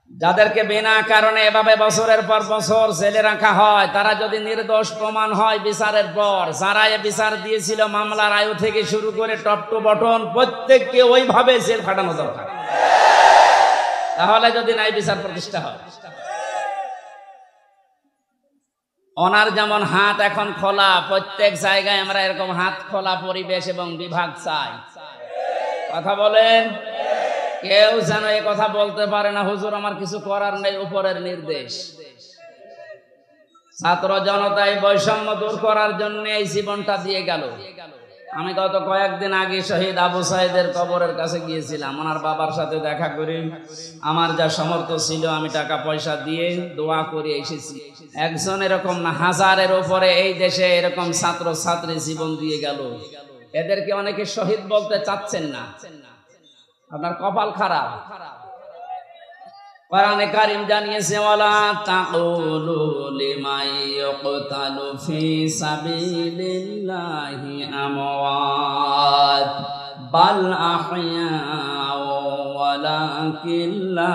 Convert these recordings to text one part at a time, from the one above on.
যাদেরকে বিনা কারণে এভাবে বছরের পর বছর জেলে রাখা হয়, তারা যদি নির্দোষ প্রমাণ হয় বিচারের পর, যারা এ বিচার দিয়েছিল মামলার আয়ু থেকে শুরু করে টপ টু বটন প্রত্যেককে ওইভাবে জেল খাটানো দরকার। তাহলে যদি ন্যায় বিচার প্রতিষ্ঠা হয়। ওনার যেমন হাত এখন খোলা, প্রত্যেক জায়গায় আমরা এরকম হাত খোলা পরিবেশ এবং বিভাগ চাই। কথা বলেন, কেউ যেন এই কথা বলতে পারে না হুজুর আমার কিছু করার নেই, উপরের নির্দেশ। ছাত্র জনতায় বৈষম্য দূর করার জন্য এই জীবনটা দিয়ে গেল। আমি গত কয়েকদিন আগে শহীদ আবু সাইদের কবরের কাছে গিয়েছিলাম, ওনার বাবার সাথে দেখা করি। আমার যা সামর্থ্য ছিল আমি টাকা পয়সা দিয়ে দোয়া করে এসেছি। একজন এরকম না, হাজারের উপরে এই দেশে এরকম ছাত্র ছাত্রী জীবন দিয়ে গেল। এদেরকে অনেকে শহীদ বলতে চাচ্ছেন না, আপনার কপাল খারাপ। কোরআনে কারীম জানিয়েছে ওয়ালা তাকুলু লিমান ইয়াকতালু ফি সাবিলিল্লাহি আমওয়াত বাল আহইয়াউ ওয়ালাকিন লা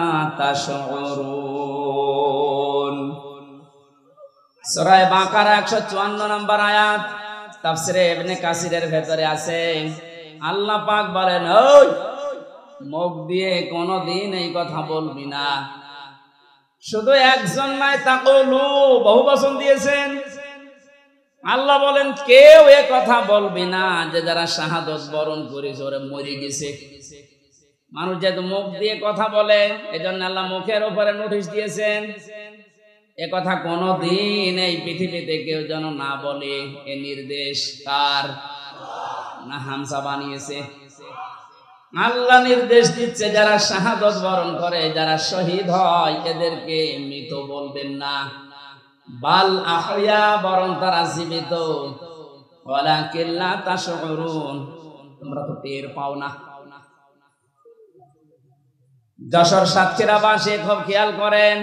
তাশউরুন। সূরা বাকারা 154 নম্বর আয়াত, তাফসীরে ইবনে কাসিরের ভেতরে আছে। আল্লাহ পাক বলেন, ওই মুখ দিয়ে কোনদিন এই কথা বলবি না। শুধু একজন নাই, তাকুলু বহু বচন দিয়েছেন। আল্লাহ বলেন কেউ এ কথা বলবি না যে যারা শাহাদত বরণ করেছে ওরা মরে গেছে। মানুষ যেহেতু মুখ দিয়ে কথা বলে, এজন্য আল্লাহ মুখের উপরে নোটিশ দিয়েছেন এ কথা কোনদিন এই পৃথিবীতে কেউ যেন না বলে। এ নির্দেশ কার? না হামসা বানিয়েছে? আল্লাহ নির্দেশ দিচ্ছে যারা শাহাদত বরণ করে, যারা শহীদ হয় এদেরকে মৃত বলবেন না, বাল আহইয়া বরং তারা জীবিত। ওয়ালাকিন লা তাশউরুন, তোমরা তো টের পাও না। যশোর সাতক্ষীরাবাসী খুব খেয়াল করেন,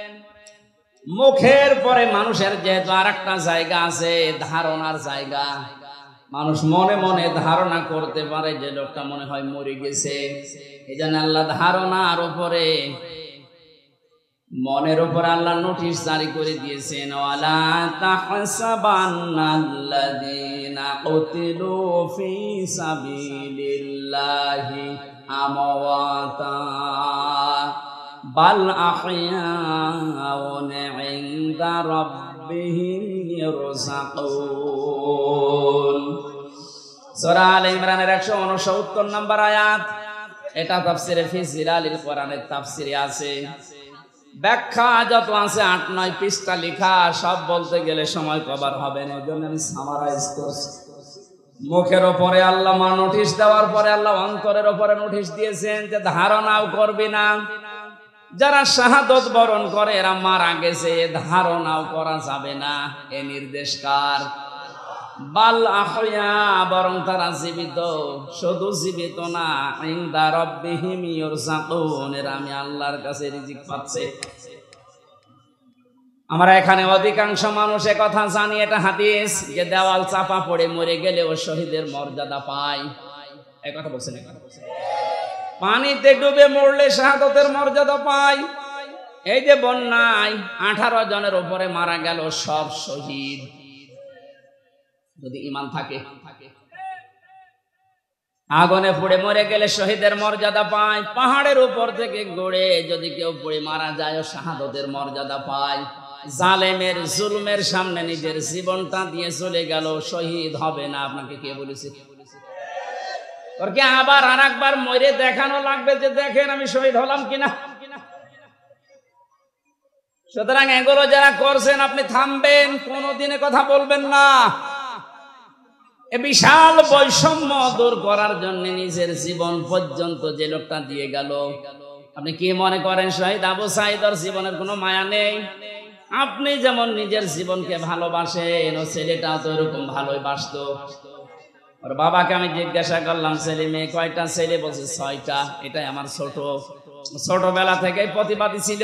মুখের পরে মানুষের যেহেতু আর একটা জায়গা আছে, ধারণার জায়গা। মানুষ মনে মনে ধারণা করতে পারে যে লোকটা মনে হয় মরে গেছে। এই জন্য আল্লাহ ধারণার উপরে, মনের উপর আল্লাহ নোটিশ জারি করে দিয়েছেন, ওয়ালা তাহসাবান্নাল্লাযীনা কুতিলু ফি সাবিলিল্লাহি আমওয়াতা বাল আহইয়াউন ইনদা রাব্বিহিম ইরযাকুন। সূরা আলে ইমরানের 169 নম্বর আয়াত। এটা তাফসীরে ফি জিলালিল কোরআনের তাফসীরে আছে। ব্যাখ্যা যত আছে 8-9 পৃষ্ঠা লেখা, সব বলতে গেলে সময় কভার হবে না, এজন্য আমি সামারাইজ করছি। মুখের উপরে আল্লাহ নোটিশ দেওয়ার পরে আল্লাহ অন্তরের উপরে নোটিশ দিয়েছেন যে ধারণাও করবি না। যারা শাহাদত বরণ করে এরা মারা গেছে, ধারণাও করা যাবে না। এ নির্দেশ কার? বাল আহইয়া বরং তারা জীবিত। শুধু জীবিত না, ইনদা রাব্বিহিম ইরযাকুন, এরা আমি আল্লাহর কাছে রিজিক পাচ্ছে। আমরা এখানে অধিকাংশ মানুষ কথা জানি, এটা হাদিস, যে দেওয়াল চাপা পড়ে মরে গেলেও শহীদের মর্যাদা পায়। এই কথা বলছেন, পানিতে ডুবে মরলে শাহাদতের মর্যাদা পায়। এই যে বন্যায় 18 জনের উপরে মারা গেল, সব শহীদ, যদি ঈমান থাকে। আগুনে পুড়ে মরে গেলে শহীদের মর্যাদা পায়। পাহাড়ের উপর থেকে গড়ে যদি কেউ পড়ে মারা যায়, শাহাদতের মর্যাদা পায়। জালেমের জুলুমের সামনে নিজের জীবনটা দিয়ে চলে গেল, শহীদ হবে না। আপনাকে কে বলেছে? ওর কি আবার আর একবার মরে দেখানো লাগবে যে দেখেন আমি শহীদ হলাম কিনা? সুতরাং এগুলো যারা করছেন আপনি থামবেন, কোনদিনে কথা বলবেন না। এ বিশাল বৈষম্য দূর করার জন্য নিজের জীবন পর্যন্ত যে লোকটা দিয়ে গেল, আপনি কি মনে করেন শহীদ আবু সাঈদের জীবনের কোনো মায়া নেই? আপনি যেমন নিজের জীবনকে ভালোবাসেন, ও ছেলেটাও তো এরকম ভালোই বাসত। ওর বাবাকে আমি জিজ্ঞাসা করলাম ছেলে মেয়ে কয়টা? ছেলে বলছে 6টা। এটাই আমার ছোটবেলা থেকে প্রতিবাদী ছিল।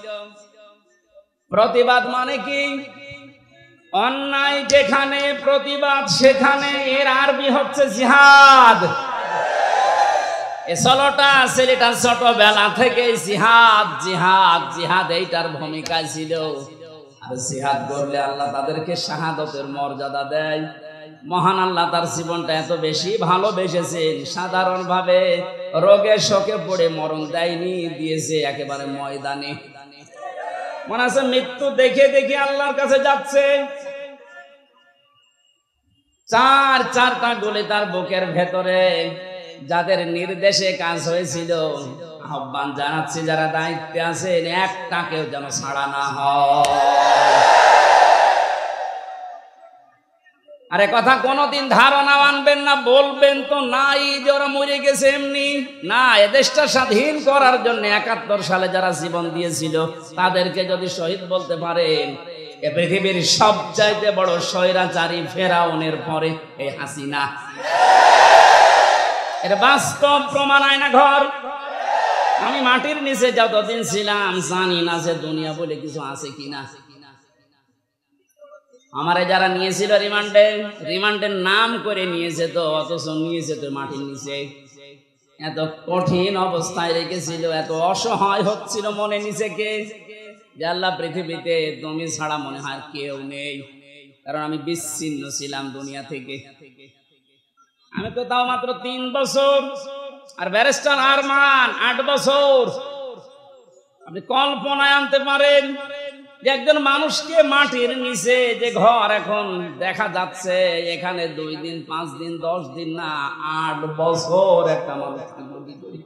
প্রতিবাদ মানে কি? অন্যায় যেখানে প্রতিবাদ সেখানে, এর আরবি হচ্ছে জিহাদ। এই ষোলোটা ছেলেটা ছোটবেলা থেকে জিহাদ জিহাদ জিহাদ এইটার ভূমিকা ছিল। আর জিহাদ করলে আল্লাহ তাদেরকে শাহাদতের মর্যাদা দেয়। মহান আল্লাহ তার জীবনটা এত বেশি ভালোবেসেছেন, সাধারণ ভাবে রোগে শোকে পড়ে মরণ দেয়নি, দিয়েছে একেবারে ময়দানে। মনে আছে মৃত্যু দেখে দেখে আল্লাহর কাছে যাচ্ছে, চারটা গুলি তার বুকের ভেতরে। যাদের নির্দেশে কাজ হয়েছিল, আহ্বান জানাচ্ছি যারা দায়িত্বে আছেন, একটাকেও যেন ছাড়া না হয়। আরে কথা কোনদিন ধারণা আনবেন না, বলবেন তো নাই যে ওরা মরে গেছে এমনি না। এদেশটা স্বাধীন করার জন্য ৭১ সালে যারা জীবন দিয়েছিল তাদেরকে যদি শহীদ বলতে পারেন, এ পৃথিবীর সবচাইতে বড় স্বৈরাচারী ফেরাউনের পরে এই হাসিনা। এর বাস্তব প্রমাণ আয়না ঘর। আমি মাটির নিচে যতদিন ছিলাম জানি না যে দুনিয়া বলে কিছু আছে কিনা। আমারে যারা নিয়েছিল রিমান্ডের নাম করে নিয়েছে, তো অথচ নিয়েছে তো মাটির নিচে। এত কঠিন অবস্থায় রেখেছিল, এত অসহায় হচ্ছিল মনে নিজেকে যে আল্লাহ পৃথিবীতে তুমি ছাড়া মনে হয় কেউ নেই। কারণ আমি বিচ্ছিন্ন ছিলাম দুনিয়া থেকে। আমি তো তাও মাত্র ৩ বছর, আর ব্যারিস্টার আরমান ৮ বছর। আপনি কল্পনায় আনতে পারেন যে একজন মানুষকে মাটির নিচে যে ঘর এখন দেখা যাচ্ছে, এখানে ২ দিন ৫ দিন ১০ দিন না ৮ বছর একটা মানুষ থাকলো কি করে?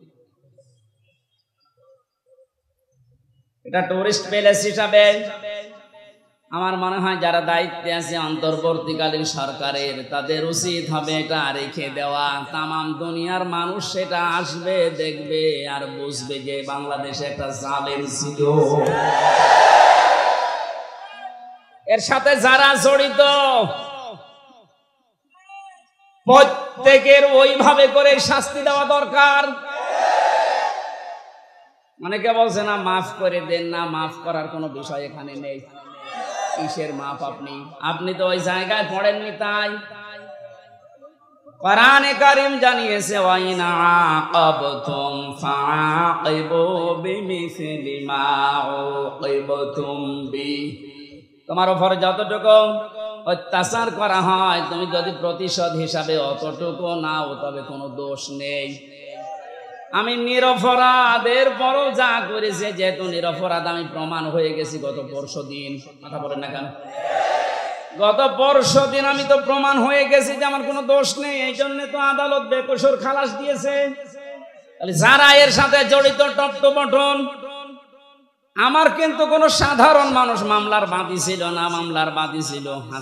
এটা টুরিস্ট প্যালেস হিসাবে আমার মনে হয় যারা দায়িত্বে আছে অন্তর্বর্তীকালীন সরকারের, তাদের উচিত হবে এটা রেখে দেওয়া। তামাম দুনিয়ার মানুষ সেটা আসবে, দেখবে আর বুঝবে যে বাংলাদেশে একটা জালেম ছিল। এর সাথে যারা জড়িত প্রত্যেকের ওইভাবে করে শাস্তি দেওয়া দরকার। অনেকে বলছে না মাফ করে দেন, না মাফ করার কোনো বিষয় এখানে নেই। কিসের মাফ? আপনি তো ওই জায়গায় পড়েননি। তাই কোরআনে কারীম জানিয়েছে, ওয়াইনা আকাবতুম ফাআকিবু বিমিসলি মা উকিবতুম বি। তোমার উপর যতটুকু অত্যাচার করা হয়, তুমি যদি প্রতিশোধ হিসাবে অতটুকু নাও, তবে কোনো দোষ নেই। আমি নিরপরাধের পরও যা করেছে, যেহেতু নিরপরাধ আমি প্রমাণ হয়ে গেছি গত পরশুদিন। কথা বলেন না কেন? গত পরশুদিন আমি তো প্রমাণ হয়ে গেছি যে আমার কোনো দোষ নেই। এই জন্য তো আদালত বেকসুর খালাস দিয়েছে। যারা এর সাথে জড়িত টপ্টবটন, আমার কিন্তু কোনো সাধারণ মানুষ মামলার বাদী ছিল না, মামলার বাদী ছিল